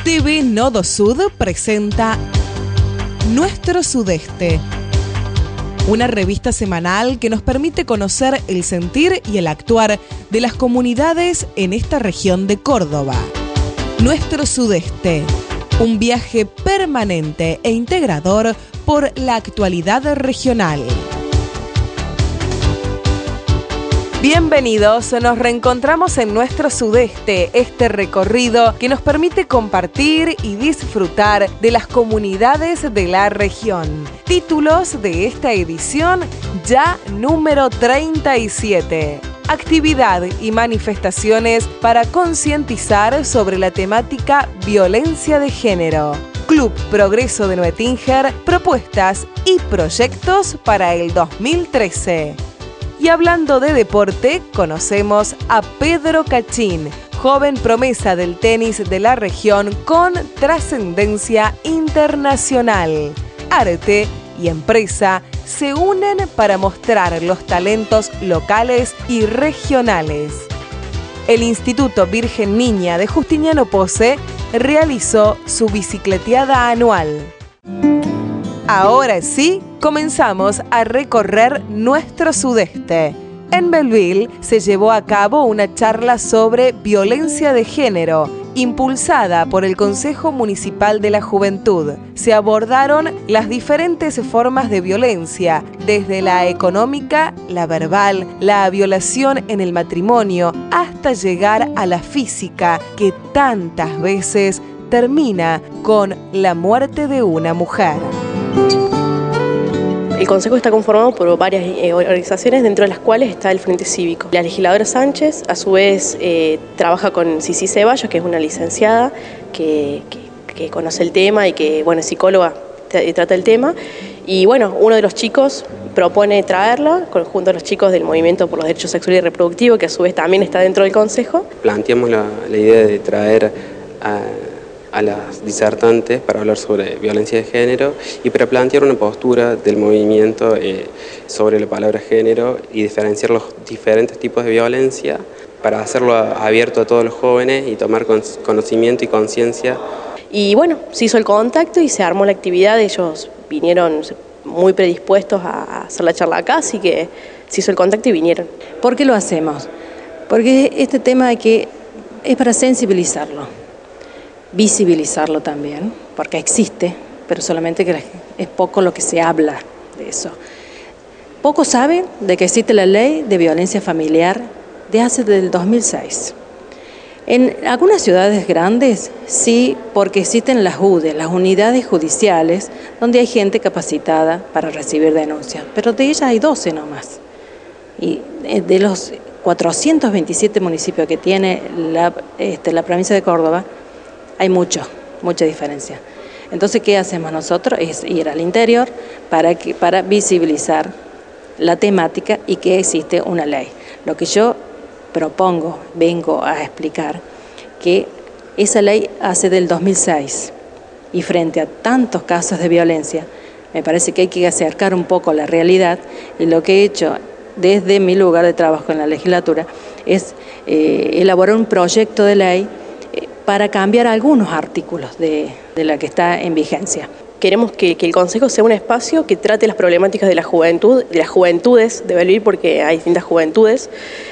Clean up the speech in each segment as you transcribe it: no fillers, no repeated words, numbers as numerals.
TV Nodo Sud presenta Nuestro Sudeste, una revista semanal que nos permite conocer el sentir y el actuar de las comunidades en esta región de Córdoba. Nuestro Sudeste, un viaje permanente e integrador por la actualidad regional. Bienvenidos, nos reencontramos en Nuestro Sudeste, este recorrido que nos permite compartir y disfrutar de las comunidades de la región. Títulos de esta edición ya número 37. Actividad y manifestaciones para concientizar sobre la temática violencia de género. Club Progreso de Nuetinger, propuestas y proyectos para el 2013. Y hablando de deporte, conocemos a Pedro Cachín, joven promesa del tenis de la región con trascendencia internacional. Arte y empresa se unen para mostrar los talentos locales y regionales. El Instituto Virgen Niña de Justiniano Posse realizó su bicicleteada anual. Ahora sí, comenzamos a recorrer nuestro sudeste. En Belleville se llevó a cabo una charla sobre violencia de género, impulsada por el Consejo Municipal de la Juventud. Se abordaron las diferentes formas de violencia, desde la económica, la verbal, la violación en el matrimonio, hasta llegar a la física, que tantas veces termina con la muerte de una mujer. El Consejo está conformado por varias organizaciones, dentro de las cuales está el Frente Cívico. La legisladora Sánchez, a su vez, trabaja con Cici Ceballos, que es una licenciada que conoce el tema y que, bueno, es psicóloga, trata el tema. Y bueno, uno de los chicos propone traerla, junto a los chicos del Movimiento por los Derechos Sexuales y Reproductivos, que a su vez también está dentro del Consejo. Planteamos la idea de traer a las disertantes para hablar sobre violencia de género y para plantear una postura del movimiento sobre la palabra género y diferenciar los diferentes tipos de violencia para hacerlo abierto a todos los jóvenes y tomar conocimiento y conciencia. Y bueno, se hizo el contacto y se armó la actividad. Ellos vinieron muy predispuestos a hacer la charla acá, así que se hizo el contacto y vinieron. ¿Por qué lo hacemos? Porque este tema es para sensibilizarlo. Visibilizarlo también, porque existe, pero solamente que es poco lo que se habla de eso. Pocos saben de que existe la ley de violencia familiar del 2006. En algunas ciudades grandes sí, porque existen las UDE, las unidades judiciales, donde hay gente capacitada para recibir denuncias, pero de ellas hay 12 nomás. Y de los 427 municipios que tiene la provincia de Córdoba, hay mucha diferencia. Entonces, ¿qué hacemos nosotros? Es ir al interior para visibilizar la temática y que existe una ley. Lo que yo propongo, vengo a explicar, que esa ley hace del 2006 y frente a tantos casos de violencia, me parece que hay que acercar un poco la realidad, y lo que he hecho desde mi lugar de trabajo en la legislatura es elaborar un proyecto de ley para cambiar algunos artículos de la que está en vigencia. Queremos que el Consejo sea un espacio que trate las problemáticas de la juventud, de las juventudes de Belleville, porque hay distintas juventudes,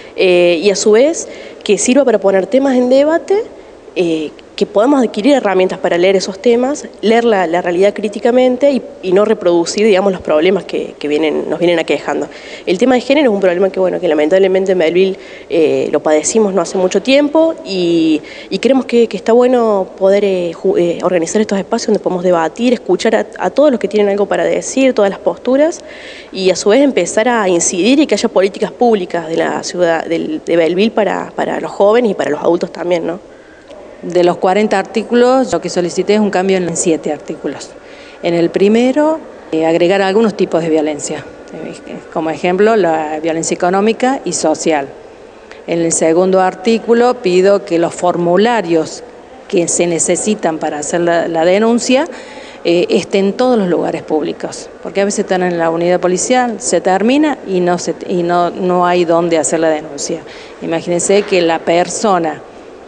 y a su vez que sirva para poner temas en debate, que podamos adquirir herramientas para leer esos temas, leer la realidad críticamente y no reproducir, digamos, los problemas que nos vienen aquejando. El tema de género es un problema que lamentablemente en Belleville lo padecimos no hace mucho tiempo y creemos que está bueno poder organizar estos espacios donde podemos debatir, escuchar a todos los que tienen algo para decir, todas las posturas, y a su vez empezar a incidir y que haya políticas públicas de la ciudad de Belleville para los jóvenes y para los adultos también, ¿no? De los 40 artículos, lo que solicité es un cambio en 7 artículos. En el primero, agregar algunos tipos de violencia, como ejemplo la violencia económica y social. En el segundo artículo pido que los formularios que se necesitan para hacer la denuncia estén en todos los lugares públicos, porque a veces están en la unidad policial, se termina y no hay dónde hacer la denuncia. Imagínense que la persona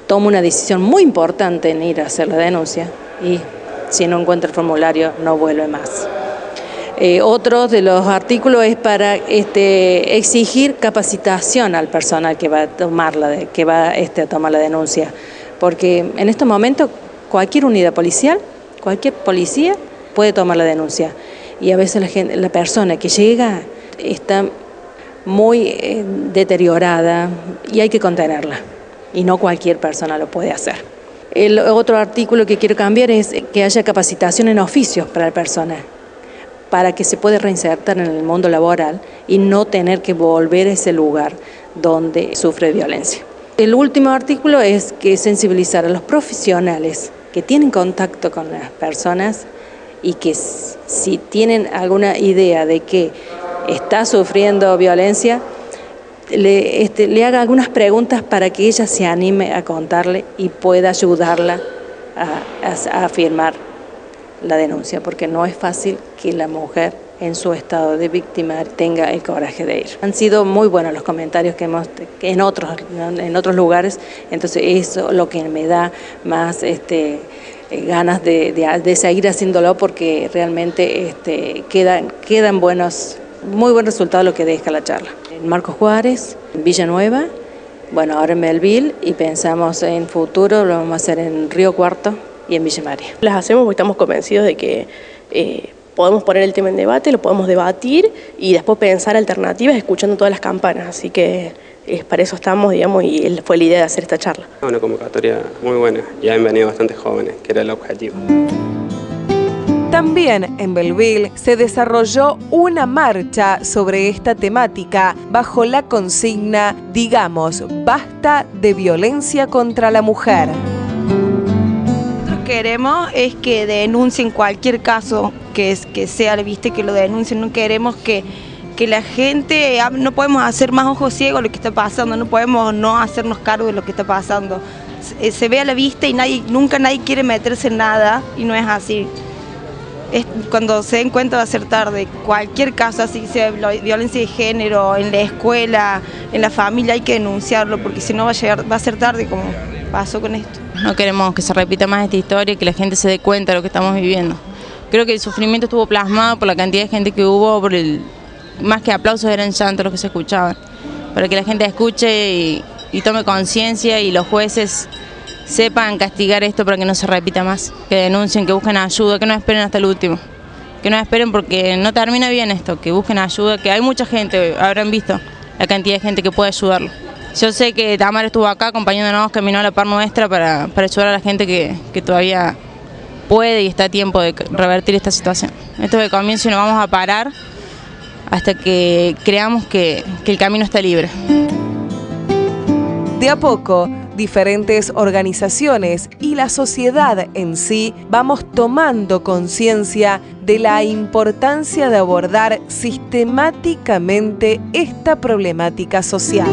toma una decisión muy importante en ir a hacer la denuncia y si no encuentra el formulario no vuelve más. Otro de los artículos es para exigir capacitación al personal que va a tomar a tomar la denuncia, porque en estos momentos cualquier unidad policial, cualquier policía puede tomar la denuncia y a veces la persona que llega está muy deteriorada y hay que contenerla y no cualquier persona lo puede hacer. El otro artículo que quiero cambiar es que haya capacitación en oficios para la persona, para que se pueda reinsertar en el mundo laboral y no tener que volver a ese lugar donde sufre violencia. El último artículo es que sensibilizar a los profesionales que tienen contacto con las personas y que si tienen alguna idea de que está sufriendo violencia, le haga algunas preguntas para que ella se anime a contarle y pueda ayudarla a firmar la denuncia, porque no es fácil que la mujer en su estado de víctima tenga el coraje de ir. Han sido muy buenos los comentarios que hemos en otros lugares, entonces eso es lo que me da más ganas de seguir haciéndolo, porque realmente quedan muy buen resultado lo que deja la charla. En Marcos Juárez, en Villanueva, bueno, ahora en Melville, y pensamos en futuro lo vamos a hacer en Río Cuarto y en Villa María. Las hacemos porque estamos convencidos de que podemos poner el tema en debate, lo podemos debatir y después pensar alternativas escuchando todas las campanas, así que para eso estamos, digamos, y fue la idea de hacer esta charla. Una convocatoria muy buena y han venido bastantes jóvenes, que era el objetivo. También en Belleville se desarrolló una marcha sobre esta temática bajo la consigna Digamos basta de violencia contra la mujer. Lo que queremos es que denuncien cualquier caso que sea, viste, que lo denuncien. No queremos que la gente, no podemos hacer más ojos ciegos lo que está pasando, no podemos no hacernos cargo de lo que está pasando. Se ve a la vista y nunca nadie quiere meterse en nada y no es así. Cuando se den cuenta va a ser tarde. Cualquier caso, así sea violencia de género, en la escuela, en la familia, hay que denunciarlo, porque si no va a ser tarde, como pasó con esto. No queremos que se repita más esta historia y que la gente se dé cuenta de lo que estamos viviendo. Creo que el sufrimiento estuvo plasmado por la cantidad de gente que hubo, más que aplausos eran llantos los que se escuchaban. Para que la gente escuche y tome conciencia y los jueces sepan castigar esto para que no se repita más, que denuncien, que busquen ayuda, que no esperen hasta el último, que no esperen porque no termina bien esto, que busquen ayuda, que hay mucha gente, habrán visto la cantidad de gente que puede ayudarlo. Yo sé que Tamara estuvo acá acompañándonos, caminó a la par nuestra para ayudar a la gente que todavía puede y está a tiempo de revertir esta situación. Esto es el comienzo y no vamos a parar hasta que creamos que el camino está libre. De a poco, diferentes organizaciones y la sociedad en sí vamos tomando conciencia de la importancia de abordar sistemáticamente esta problemática social.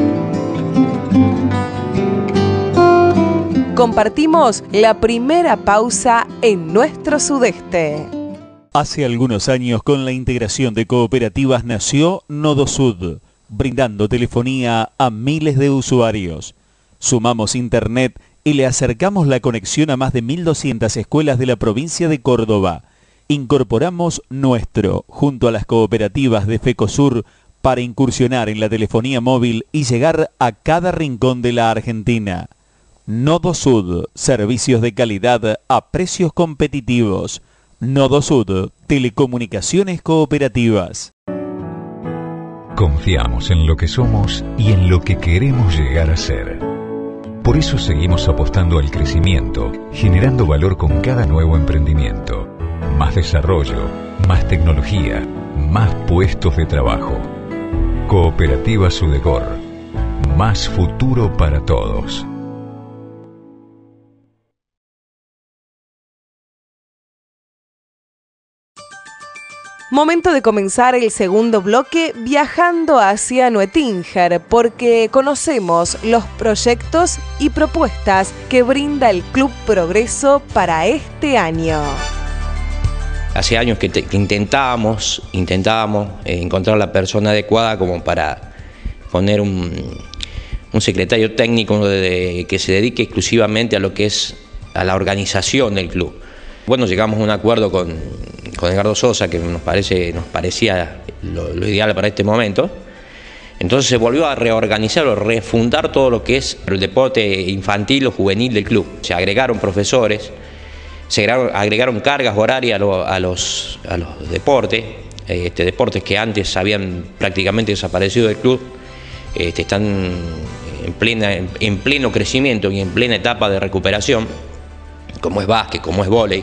Compartimos la primera pausa en nuestro sudeste. Hace algunos años, con la integración de cooperativas, nació Nodosud, brindando telefonía a miles de usuarios. Sumamos internet y le acercamos la conexión a más de 1.200 escuelas de la provincia de Córdoba. Incorporamos Nuestro, junto a las cooperativas de FECOSUR, para incursionar en la telefonía móvil y llegar a cada rincón de la Argentina. Nodosud, servicios de calidad a precios competitivos. Nodosud, telecomunicaciones cooperativas. Confiamos en lo que somos y en lo que queremos llegar a ser. Por eso seguimos apostando al crecimiento, generando valor con cada nuevo emprendimiento. Más desarrollo, más tecnología, más puestos de trabajo. Cooperativa Sudecor. Más futuro para todos. Momento de comenzar el segundo bloque viajando hacia Nuetinger, porque conocemos los proyectos y propuestas que brinda el Club Progreso para este año. Hace años que intentábamos encontrar la persona adecuada como para poner un un secretario técnico que se dedique exclusivamente a lo que es a la organización del club. Bueno, llegamos a un acuerdo con Edgardo Sosa que nos parecía lo ideal para este momento. Entonces se volvió a reorganizar o refundar todo lo que es el deporte infantil o juvenil del club. Se agregaron profesores, se agregaron cargas horarias a los deportes, deportes que antes habían prácticamente desaparecido del club, están en pleno crecimiento y en plena etapa de recuperación, como es básquet, como es vóley.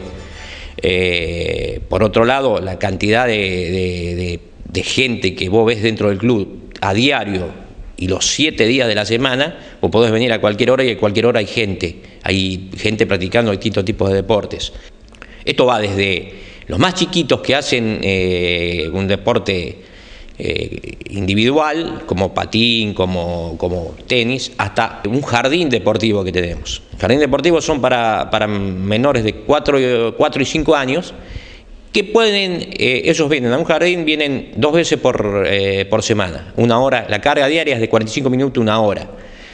Por otro lado, la cantidad de gente que vos ves dentro del club a diario y los 7 días de la semana, vos podés venir a cualquier hora y a cualquier hora hay gente practicando distintos tipos de deportes. Esto va desde los más chiquitos que hacen un deporte individual, como patín, como tenis, hasta un jardín deportivo que tenemos. Jardín deportivo son para menores de 4 y 5 años, que pueden, ellos vienen a un jardín, vienen 2 veces por semana, 1 hora, la carga diaria es de 45 minutos, 1 hora.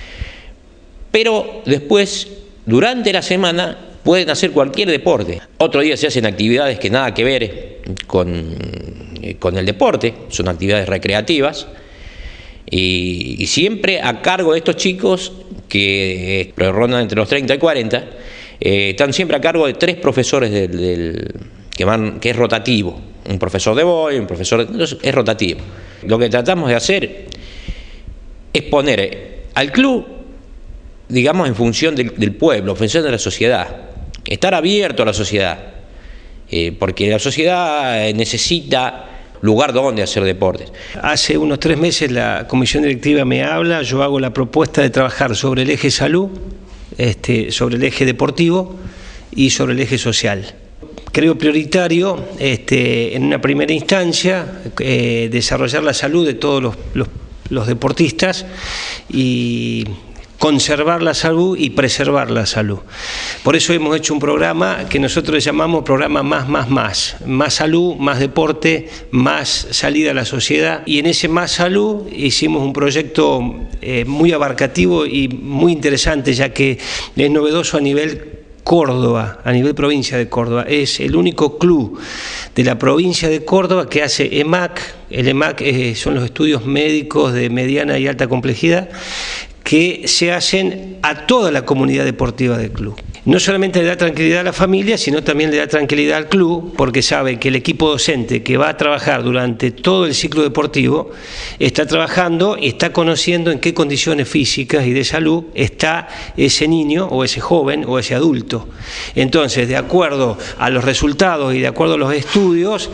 Pero después, durante la semana, pueden hacer cualquier deporte. Otro día se hacen actividades que nada que ver con el deporte, son actividades recreativas, y siempre a cargo de estos chicos que rondan entre los 30 y 40, están siempre a cargo de 3 profesores que es rotativo, un profesor de vóley, un profesor es rotativo. Lo que tratamos de hacer es poner al club, digamos, en función del pueblo, en función de la sociedad, estar abierto a la sociedad, porque la sociedad necesita lugar donde hacer deportes. Hace unos 3 meses la comisión directiva me habla, yo hago la propuesta de trabajar sobre el eje salud, sobre el eje deportivo y sobre el eje social. Creo prioritario, en una primera instancia, desarrollar la salud de todos los deportistas y conservar la salud y preservar la salud. Por eso hemos hecho un programa que nosotros llamamos programa más salud, más deporte, más salida a la sociedad, y en ese más salud hicimos un proyecto muy abarcativo y muy interesante, ya que es novedoso a nivel Córdoba, a nivel provincia de Córdoba. Es el único club de la provincia de Córdoba que hace EMAC. El EMAC son los estudios médicos de mediana y alta complejidad que se hacen a toda la comunidad deportiva del club. No solamente le da tranquilidad a la familia, sino también le da tranquilidad al club, porque sabe que el equipo docente que va a trabajar durante todo el ciclo deportivo está trabajando y está conociendo en qué condiciones físicas y de salud está ese niño o ese joven o ese adulto. Entonces, de acuerdo a los resultados y de acuerdo a los estudios,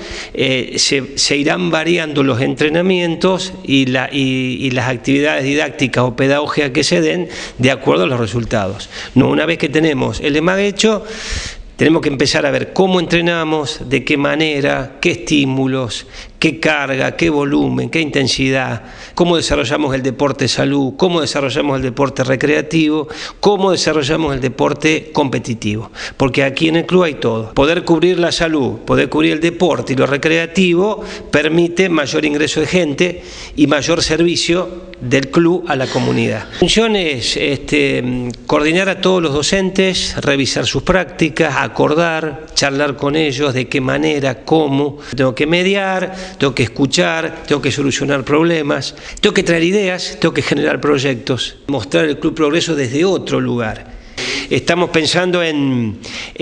se irán variando los entrenamientos y las actividades didácticas o pedagógicas que se den de acuerdo a los resultados. No, una vez que tenemos el EMAC hecho, tenemos que empezar a ver cómo entrenamos, de qué manera, qué estímulos, qué carga, qué volumen, qué intensidad, cómo desarrollamos el deporte salud, cómo desarrollamos el deporte recreativo, cómo desarrollamos el deporte competitivo. Porque aquí en el club hay todo. Poder cubrir la salud, poder cubrir el deporte y lo recreativo permite mayor ingreso de gente y mayor servicio del club a la comunidad. La función es coordinar a todos los docentes, revisar sus prácticas, acordar, charlar con ellos de qué manera, cómo. Tengo que mediar, tengo que escuchar, tengo que solucionar problemas, tengo que traer ideas, tengo que generar proyectos, mostrar el Club Progreso desde otro lugar. Estamos pensando en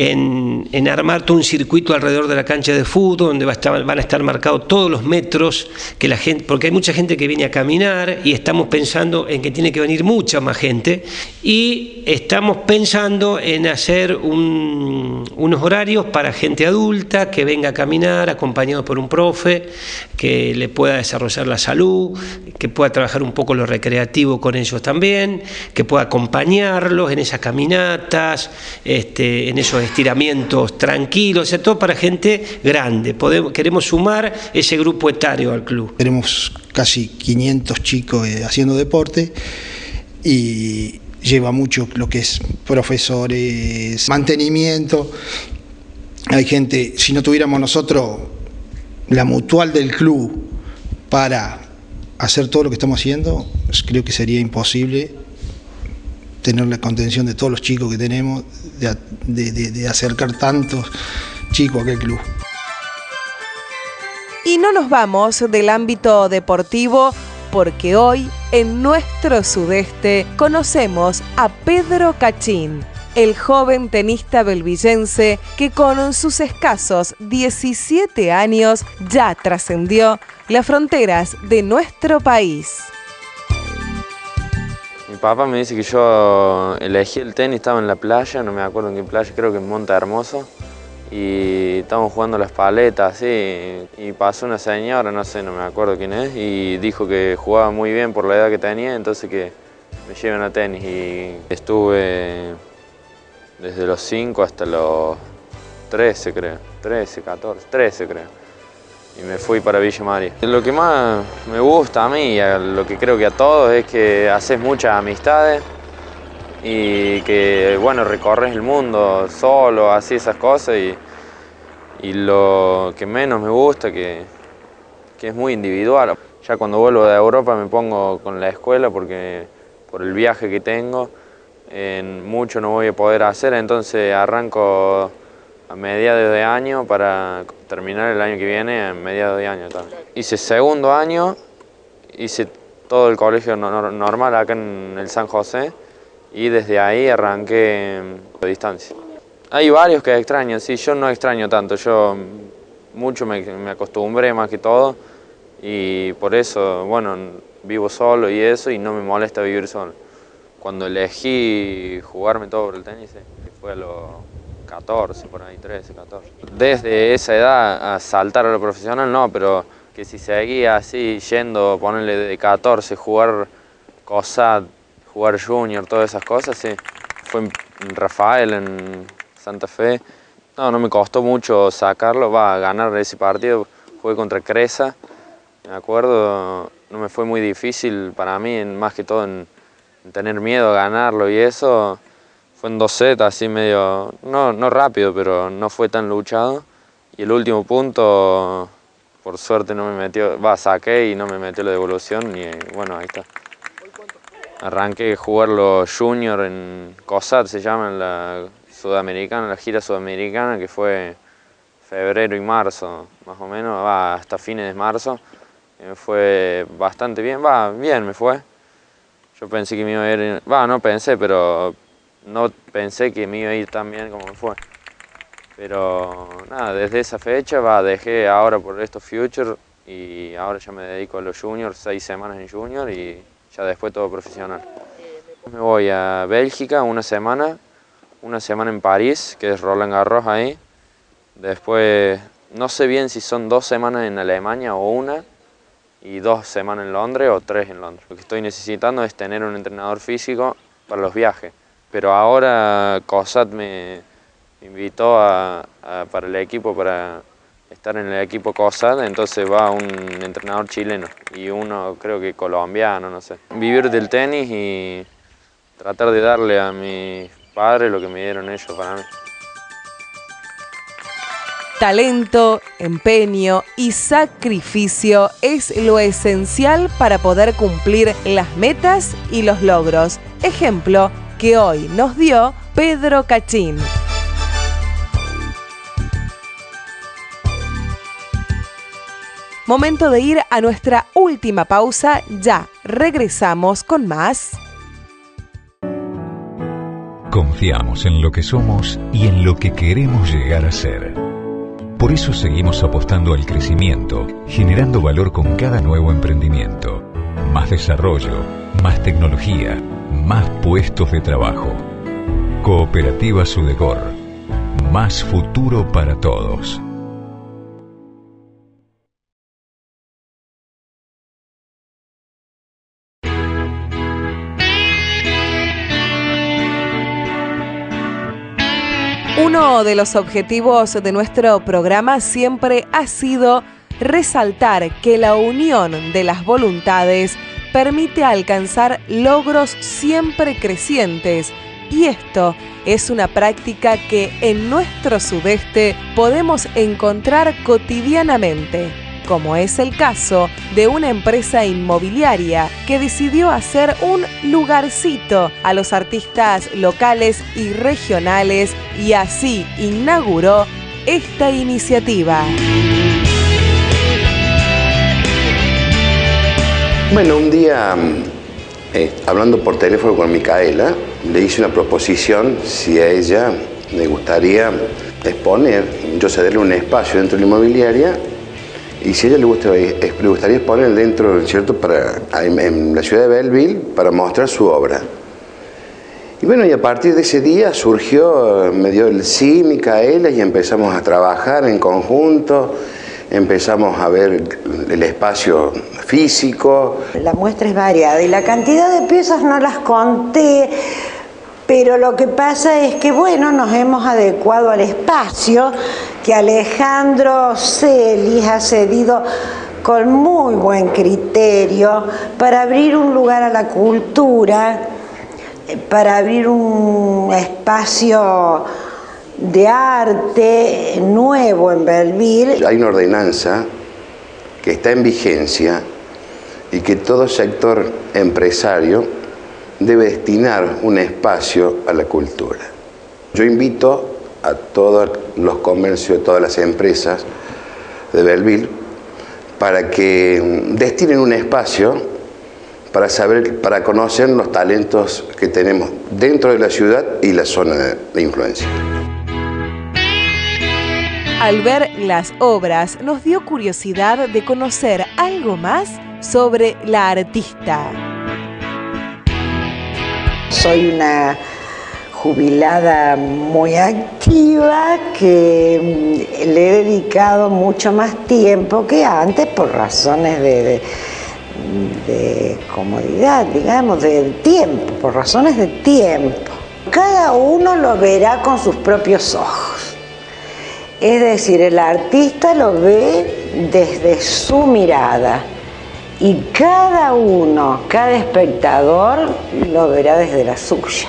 armar todo un circuito alrededor de la cancha de fútbol, donde van a estar marcados todos los metros, que la gente, porque hay mucha gente que viene a caminar y estamos pensando en que tiene que venir mucha más gente, y estamos pensando en hacer unos horarios para gente adulta que venga a caminar acompañado por un profe que le pueda desarrollar la salud, que pueda trabajar un poco lo recreativo con ellos también, que pueda acompañarlos en esas caminatas, en esos estiramientos tranquilos, o sea, todo para gente grande. Queremos sumar ese grupo etario al club. Tenemos casi 500 chicos haciendo deporte y lleva mucho lo que es profesores, mantenimiento. Hay gente, si no tuviéramos nosotros la mutual del club para hacer todo lo que estamos haciendo, pues creo que sería imposible tener la contención de todos los chicos que tenemos, de acercar tantos chicos a aquel club. Y no nos vamos del ámbito deportivo porque hoy en nuestro sudeste conocemos a Pedro Cachín, el joven tenista belvillense que con sus escasos 17 años ya trascendió las fronteras de nuestro país. Mi papá me dice que yo elegí el tenis, estaba en la playa, no me acuerdo en qué playa, creo que en Monte Hermoso, y estábamos jugando las paletas, así, y pasó una señora, no sé, no me acuerdo quién es, y dijo que jugaba muy bien por la edad que tenía, entonces que me lleven a tenis, y estuve desde los 5 hasta los 13 creo, 13, 14, 13 creo. Y me fui para Villa María. Lo que más me gusta a mí, y lo que creo que a todos, es que haces muchas amistades y que, bueno, recorres el mundo solo, así esas cosas. Y lo que menos me gusta, que es muy individual. Ya cuando vuelvo de Europa me pongo con la escuela porque por el viaje que tengo, mucho no voy a poder hacer, entonces arranco a mediados de año para terminar el año que viene a mediados de año también. Hice segundo año, hice todo el colegio normal acá en el San José y desde ahí arranqué a distancia. Hay varios que extraño, sí, yo no extraño tanto, yo mucho me acostumbré más que todo y por eso, bueno, vivo solo y eso y no me molesta vivir solo. Cuando elegí jugarme todo por el tenis, fue a los 14, por ahí, 13, 14. Desde esa edad a saltar a lo profesional no, pero que si seguía así yendo, ponerle de 14, jugar COSAT, jugar junior, todas esas cosas, sí. Fue en Rafael, en Santa Fe. No me costó mucho sacarlo, ganar ese partido. Jugué contra Cresa, me acuerdo, no me fue muy difícil para mí, más que todo en tener miedo a ganarlo y eso. Fue en 2 sets, así medio, no rápido, pero no fue tan luchado. Y el último punto, por suerte no me metió, saqué y no me metió la devolución y bueno, ahí está. Arranqué a jugar los junior en COSAT, se llama, en la sudamericana, la gira sudamericana, que fue febrero y marzo, más o menos, hasta fines de marzo. Y me fue bastante bien, bien me fue. Yo pensé que me iba a ir, no pensé, pero no pensé que me iba a ir tan bien como me fue. Pero nada, desde esa fecha dejé ahora por estos Future y ahora ya me dedico a los juniors, 6 semanas en junior y ya después todo profesional. Me voy a Bélgica una semana en París, que es Roland Garros ahí. Después no sé bien si son 2 semanas en Alemania o una, y 2 semanas en Londres o 3 en Londres. Lo que estoy necesitando es tener un entrenador físico para los viajes. Pero ahora COSAT me invitó para el equipo, para estar en el equipo COSAT, entonces va un entrenador chileno y uno creo que colombiano, no sé. Vivir del tenis y tratar de darle a mis padres lo que me dieron ellos para mí. Talento, empeño y sacrificio es lo esencial para poder cumplir las metas y los logros. Ejemplo que hoy nos dio Pedro Cachín. Momento de ir a nuestra última pausa, ya regresamos con más. Confiamos en lo que somos y en lo que queremos llegar a ser. Por eso seguimos apostando al crecimiento, generando valor con cada nuevo emprendimiento. Más desarrollo, más tecnología, más puestos de trabajo. Cooperativa Sudecor. Más futuro para todos. Uno de los objetivos de nuestro programa siempre ha sido resaltar que la unión de las voluntades permite alcanzar logros siempre crecientes, y esto es una práctica que en nuestro sudeste podemos encontrar cotidianamente. como es el caso de una empresa inmobiliaria que decidió hacer un lugarcito a los artistas locales y regionales y así inauguró esta iniciativa. Bueno, un día, hablando por teléfono con Micaela, le hice una proposición si a ella le gustaría exponer, yo cederle un espacio dentro de la inmobiliaria y si a ella le gustaría exponer dentro, ¿cierto?, en la ciudad de Belleville para mostrar su obra. Y bueno, y a partir de ese día surgió, me dio el sí, Micaela, y empezamos a trabajar en conjunto. Empezamos a ver el espacio físico. La muestra es variada y la cantidad de piezas no las conté, pero lo que pasa es que, bueno, nos hemos adecuado al espacio que Alejandro Celis ha cedido con muy buen criterio para abrir un lugar a la cultura, para abrir un espacio de arte nuevo en Belleville. Hay una ordenanza que está en vigencia y que todo sector empresario debe destinar un espacio a la cultura. Yo invito a todos los comercios, a todas las empresas de Belleville para que destinen un espacio para conocer los talentos que tenemos dentro de la ciudad y la zona de influencia. Al ver las obras, nos dio curiosidad de conocer algo más sobre la artista. Soy una jubilada muy activa que le he dedicado mucho más tiempo que antes por razones de comodidad, digamos, de tiempo, por razones de tiempo. Cada uno lo verá con sus propios ojos. Es decir, el artista lo ve desde su mirada y cada uno, cada espectador lo verá desde la suya.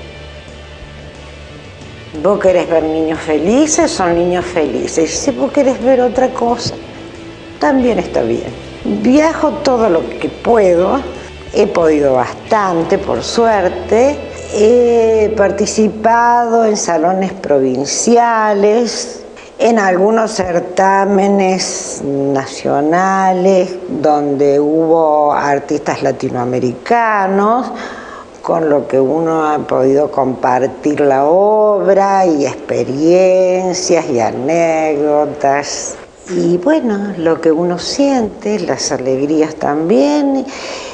Vos querés ver niños felices, son niños felices. Si vos querés ver otra cosa, también está bien. Viajo todo lo que puedo, he podido bastante, por suerte. He participado en salones provinciales, en algunos certámenes nacionales donde hubo artistas latinoamericanos, con lo que uno ha podido compartir la obra y experiencias y anécdotas. Y bueno, lo que uno siente, las alegrías también.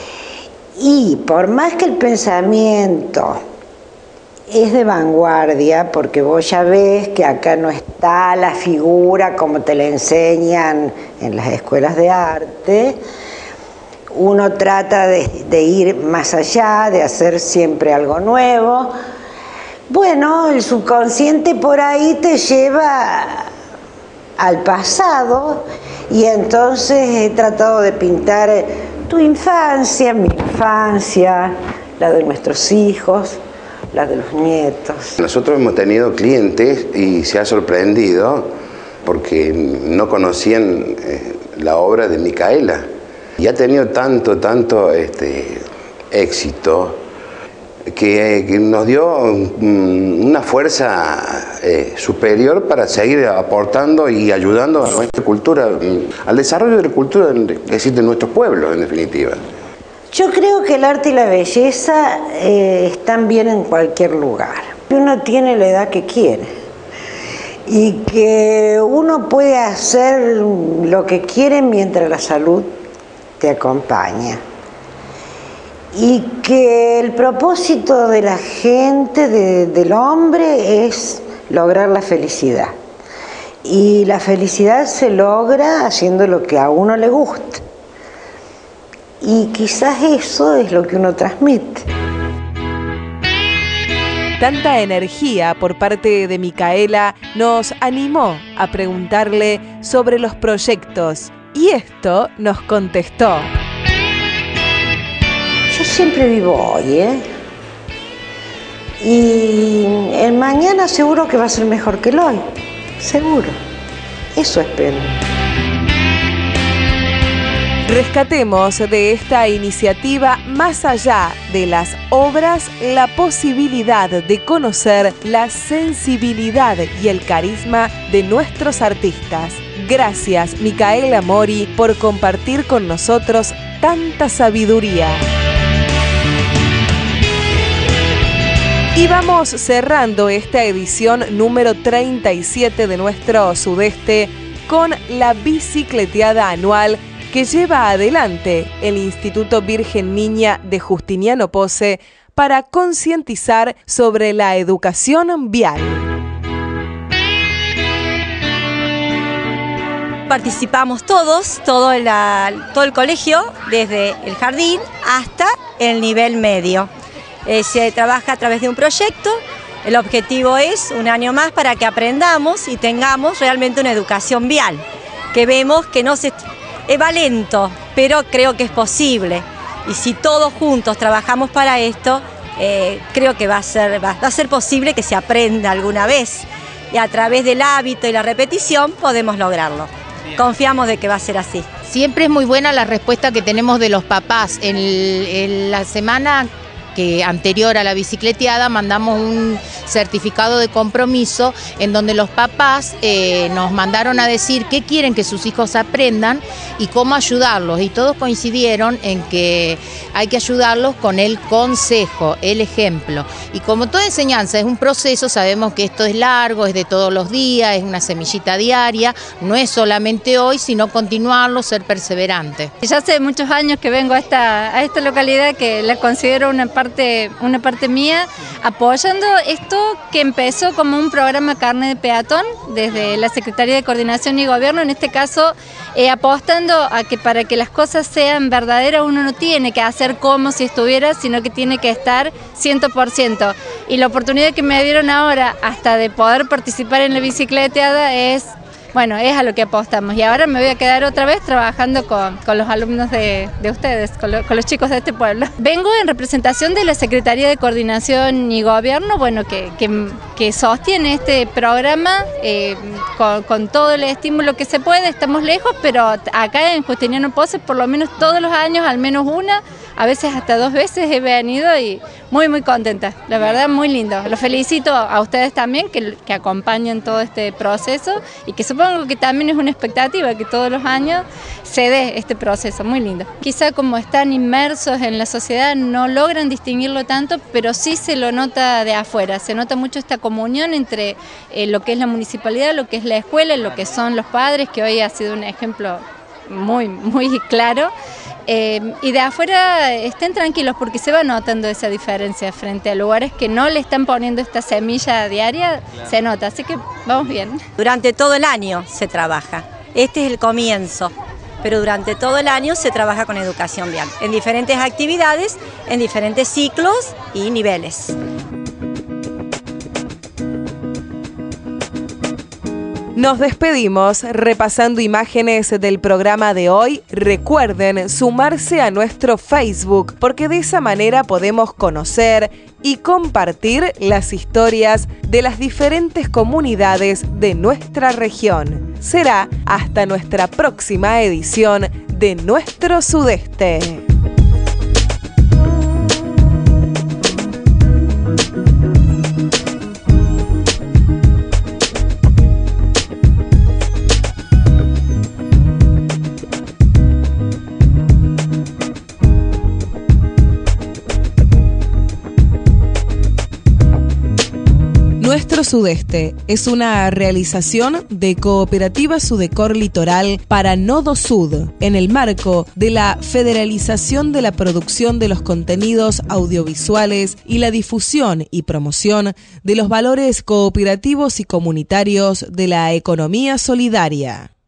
Y por más que el pensamiento es de vanguardia, porque vos ya ves que acá no está la figura como te la enseñan en las escuelas de arte, uno trata de ir más allá, de hacer siempre algo nuevo. Bueno, el subconsciente por ahí te lleva al pasado y entonces he tratado de pintar tu infancia, mi infancia, la de nuestros hijos, la de los nietos. Nosotros hemos tenido clientes y se ha sorprendido porque no conocían la obra de Micaela. Y ha tenido tanto éxito que nos dio una fuerza superior para seguir aportando y ayudando a nuestra cultura, al desarrollo de la cultura, es decir, de nuestros pueblos, en definitiva. Yo creo que el arte y la belleza están bien en cualquier lugar. Uno tiene la edad que quiere y que uno puede hacer lo que quiere mientras la salud te acompaña. Y que el propósito de la gente, del hombre, es lograr la felicidad. Y la felicidad se logra haciendo lo que a uno le gusta. Y quizás eso es lo que uno transmite. Tanta energía por parte de Micaela nos animó a preguntarle sobre los proyectos y esto nos contestó. Yo siempre vivo hoy, y el mañana seguro que va a ser mejor que el hoy, seguro. Eso espero. Rescatemos de esta iniciativa, más allá de las obras, la posibilidad de conocer la sensibilidad y el carisma de nuestros artistas. Gracias, Micaela Mori, por compartir con nosotros tanta sabiduría. Y vamos cerrando esta edición número 37 de nuestro Sudeste con la bicicleteada anual que lleva adelante el Instituto Virgen Niña de Justiniano Posse para concientizar sobre la educación vial. Participamos todos, todo el colegio, desde el jardín hasta el nivel medio. Se trabaja a través de un proyecto. El objetivo es un año más para que aprendamos y tengamos realmente una educación vial, que vemos que va lento, pero creo que es posible. Y si todos juntos trabajamos para esto, creo que va a ser posible que se aprenda alguna vez. Y a través del hábito y la repetición podemos lograrlo. Confiamos de que va a ser así. Siempre es muy buena la respuesta que tenemos de los papás. En la semana anterior a la bicicleteada mandamos un certificado de compromiso en donde los papás nos mandaron a decir qué quieren que sus hijos aprendan y cómo ayudarlos, y todos coincidieron en que hay que ayudarlos con el consejo, el ejemplo. Y como toda enseñanza es un proceso, sabemos que esto es largo, es de todos los días, es una semillita diaria, no es solamente hoy, sino continuarlo, ser perseverante. Ya hace muchos años que vengo a esta localidad, que la considero una parte mía, apoyando esto que empezó como un programa carne de peatón desde la Secretaría de Coordinación y Gobierno, en este caso apostando a que para que las cosas sean verdaderas uno no tiene que hacer como si estuviera, sino que tiene que estar 100%. Y la oportunidad que me dieron ahora hasta de poder participar en la bicicleteada es a lo que apostamos. Y ahora me voy a quedar otra vez trabajando con los alumnos de ustedes, con los chicos de este pueblo. Vengo en representación de la Secretaría de Coordinación y Gobierno, que sostiene este programa con todo el estímulo que se puede. Estamos lejos, pero acá en Justiniano Posse por lo menos todos los años, al menos una, a veces hasta 2 veces he venido y muy muy contenta, la verdad muy lindo. Los felicito a ustedes también que acompañan todo este proceso y que supongo que también es una expectativa que todos los años se dé este proceso, muy lindo. Quizá como están inmersos en la sociedad no logran distinguirlo tanto, pero sí se lo nota de afuera, se nota mucho esta comunión entre lo que es la municipalidad, lo que es la escuela, lo que son los padres, que hoy ha sido un ejemplo muy muy claro. Y de afuera estén tranquilos porque se va notando esa diferencia frente a lugares que no le están poniendo esta semilla diaria, se nota, así que vamos bien. Durante todo el año se trabaja, este es el comienzo, pero durante todo el año se trabaja con educación vial, en diferentes actividades, en diferentes ciclos y niveles. Nos despedimos repasando imágenes del programa de hoy. Recuerden sumarse a nuestro Facebook, porque de esa manera podemos conocer y compartir las historias de las diferentes comunidades de nuestra región. Será hasta nuestra próxima edición de Nuestro Sudeste. Nuestro Sudeste es una realización de Cooperativa Sudecor Litoral para Nodo Sud, en el marco de la federalización de la producción de los contenidos audiovisuales y la difusión y promoción de los valores cooperativos y comunitarios de la economía solidaria.